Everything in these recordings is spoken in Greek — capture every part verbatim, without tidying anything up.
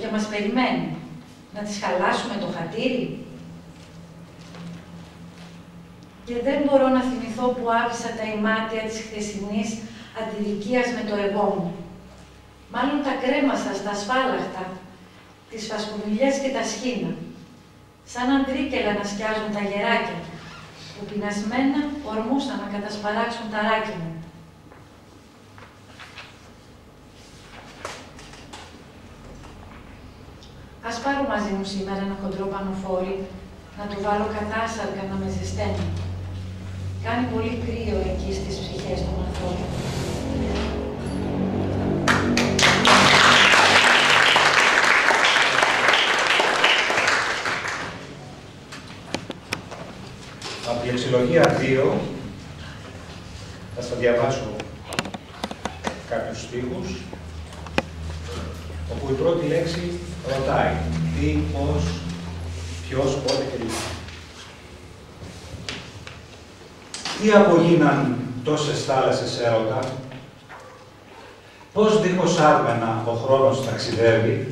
και μας περιμένει. Να της χαλάσουμε το χατήρι. Και δεν μπορώ να θυμηθώ που άφησα τα ημάτια της χθεσινής αντιδικίας με το εγώ μου. Μάλλον τα κρέμασα στα ασφάλαχτα, τις φασκομιλιές και τα σχήνα, σαν αντρίκελα να σκιάζουν τα γεράκια, που πεινασμένα ορμούσαν να κατασπαράξουν τα ράκι μου. Ας πάρω μαζί μου σήμερα ένα χοντρό πανοφόρι, να το βάλω κατάσαρκα να με ζεσταίνει. Κάνει πολύ κρύο εκεί στις ψυχές των ανθρώπων. Από τη λεξιλογία δύο θα σας διαβάσω κάποιους στίχους, όπου η πρώτη λέξη ρωτάει τι, πώς, ποιος, πότε κλπ. Τι απογίναν τόσες θάλασσες έρωτα, πώς δίχως άρμενα ο χρόνος ταξιδεύει,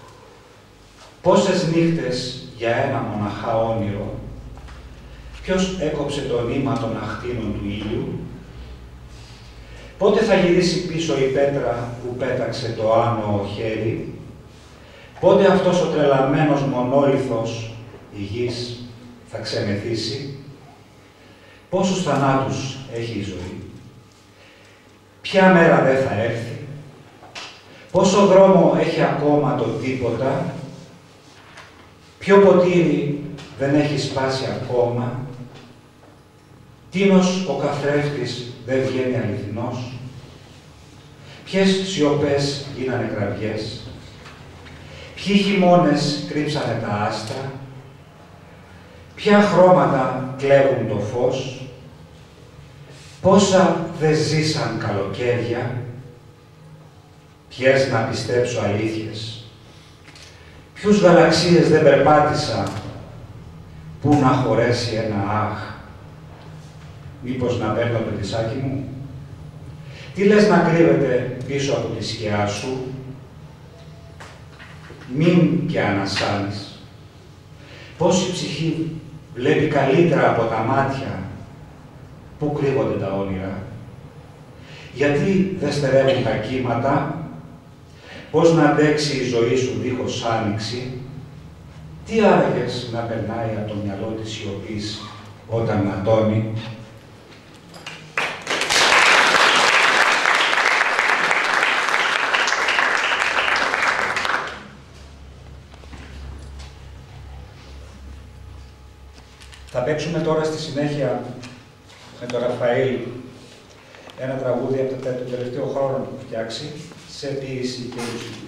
πόσες νύχτες για ένα μοναχά όνειρο, ποιος έκοψε το νήμα των αχτίνων του ήλιου, πότε θα γυρίσει πίσω η πέτρα που πέταξε το άνω χέρι, πότε αυτός ο τρελαμένος μονόλιθος η γης θα ξεμεθύσει, πόσους θανάτους έχει η ζωή, ποια μέρα δεν θα έρθει, πόσο δρόμο έχει ακόμα το τίποτα, ποιο ποτήρι δεν έχει σπάσει ακόμα, τίνος ο καθρέφτης δεν βγαίνει αληθινός, ποιες σιωπές γίνανε κραυγές, ποιοι χειμώνες κρύψανε τα άστρα, ποια χρώματα κλέβουν το φως, πόσα δεν ζήσαν καλοκαίρια, ποιες να πιστέψω αλήθειες, ποιους γαλαξίες δεν περπάτησα, πού να χωρέσει ένα αχ, μήπως να παίρνω το τισάκι μου, τι λες να κρύβεται πίσω από τη σκιά σου, μην και ανασάνεις, πώς η ψυχή βλέπει καλύτερα από τα μάτια, πού κρύβονται τα όνειρα, γιατί δεν στερεύουν τα κύματα, πώς να αντέξει η ζωή σου δίχως άνοιξη, τι άραγες να περνάει από το μυαλό της σιωπής όταν ματώνει. Θα παίξουμε τώρα στη συνέχεια με τον Ραφαήλ ένα τραγούδι από το τελευταίο χρόνο που έχει φτιάξει, σε ποίηση και μουσική.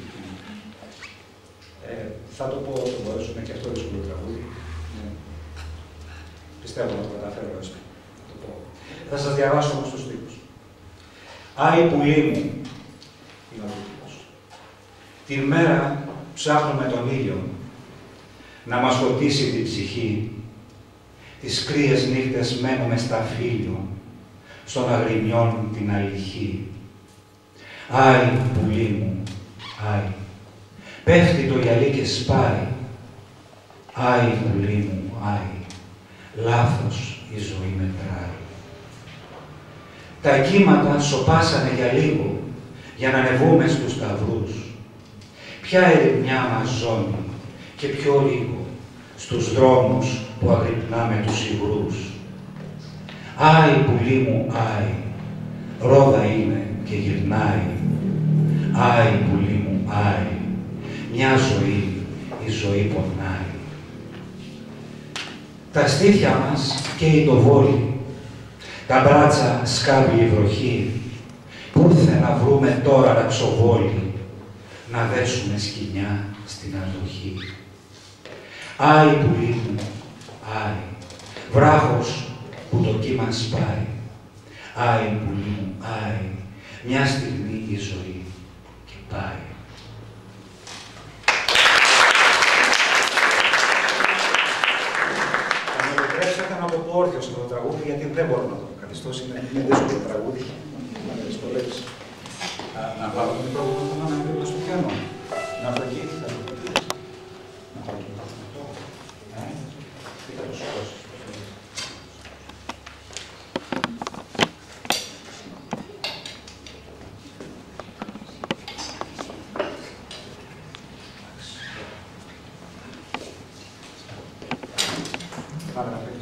Ε, θα το πω όσο μπορέσουμε και αυτό δύσκολο τραγούδι. Ε, πιστεύω να το καταφέρω έτσι. Το πω. Θα σας διαβάσω όμως τους στίχους. Άι πουλί μου, είναι ο τίτλος. Την μέρα ψάχνουμε τον ήλιο να μας φωτίσει την ψυχή. Τις κρύες νύχτες μένουμε στα φύλλιο, στον αγριμιόν την αληχή. Άι, πουλί μου, άι, πέφτει το γυαλί και σπάει. Άι, πουλί μου, άι, λάθος η ζωή μετράει. Τα κύματα σωπάσανε για λίγο, για να ανεβούμε στους σταυρούς. Ποια ερημιά μας ζώνει και πιο λίγο στους δρόμους που αγρυπνάμε τους υγρούς. Άι, πουλί μου, άι, ρόδα είναι και γυρνάει. Άι, πουλί μου, άι, μια ζωή, η ζωή πονάει. Τα στήθια μας καίει το βόλι, τα μπράτσα σκάβει η βροχή. Πού θε να βρούμε τώρα ραψοβόλι, να δέσουμε σκοινιά στην αντοχή. Άι, πουλί μου, άι, βράχος που το κύμα σπάει. Άι, πουλί μου, άι, μια στιγμή η ζωή και πάει. Θα με επιτρέψετε να το πω όρθιο στο τραγούδι, γιατί δεν μπορώ να το καθιστώ, είναι δύσκολο τραγούδι. Να με δυσκολεύσει. Να βάλω το μικρόφωνο να μην στο πιάνο. Να βρω εκεί, θα το πω. παραγραφή.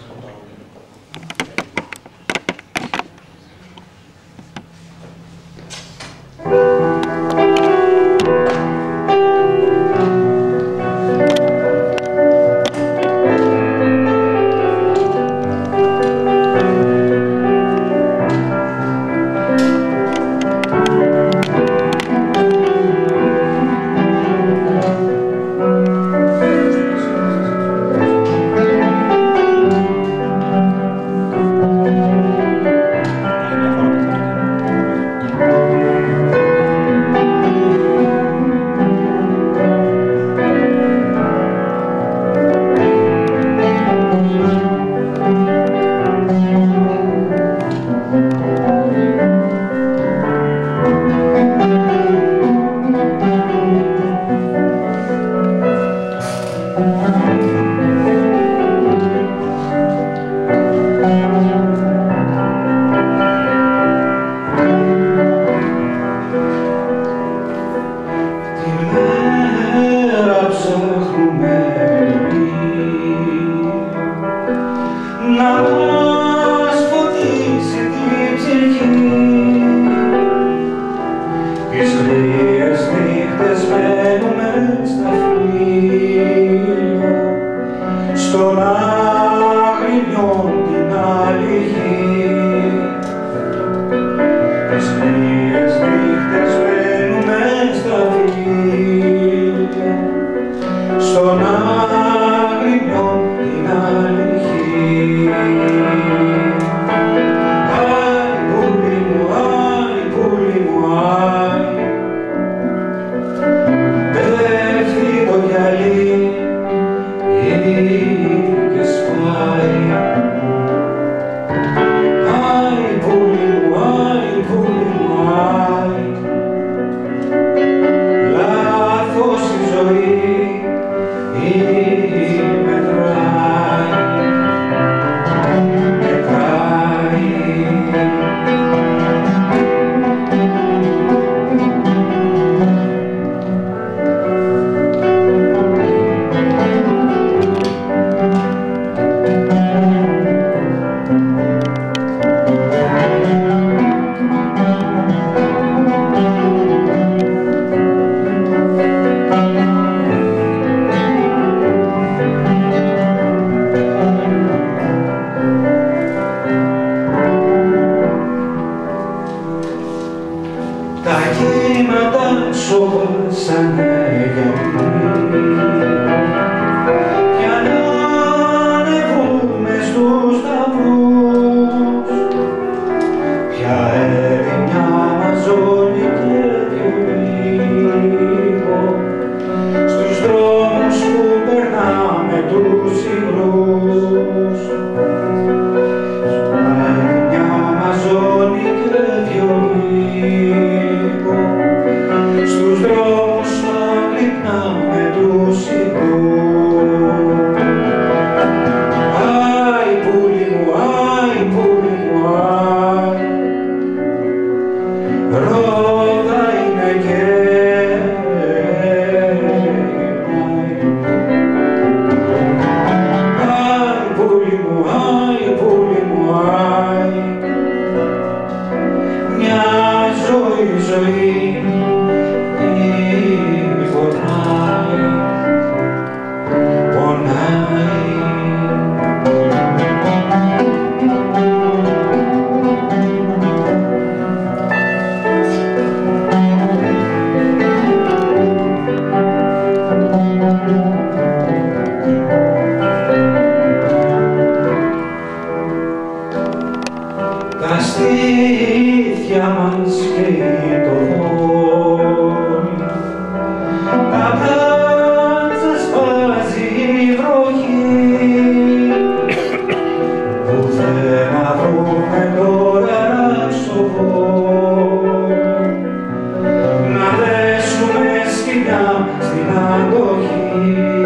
στην αντοχή.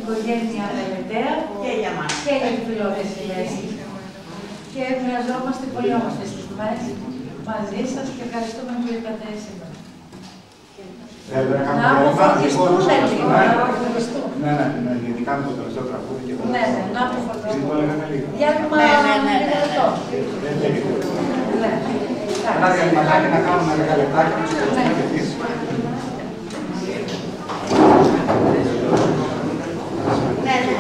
οικογένεια Γαλεταία και για μας. Και για την φιλόθεση. Και μοιραζόμαστε πολύ όμορφες στιγμές μαζί σας και ευχαριστούμε που ήρθατε σήμερα. Να αποφωτιστούν λίγο, να αποφωτιστούν. Ναι, ναι, ναι, γιατί κάνουμε το τελευταίο τραγούδι και ναι, ναι, να αποφωτιστούν. Διάλειμμα λίγο λεπτό. Ένα διαλυματάκι να κάνουμε λίγα λεπτάκια να τους ευχαριστούμε. Ναι, ναι.